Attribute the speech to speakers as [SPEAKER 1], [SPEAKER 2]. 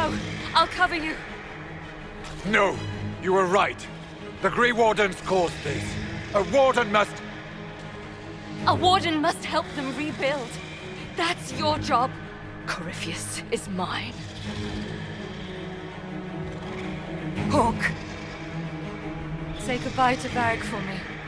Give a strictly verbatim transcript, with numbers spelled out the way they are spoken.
[SPEAKER 1] go. I'll cover you.
[SPEAKER 2] No, you were right. The Grey Wardens caused this. A Warden must...
[SPEAKER 1] A Warden must help them rebuild. That's your job. Corypheus is mine. Hawke. Say goodbye to Varric for me.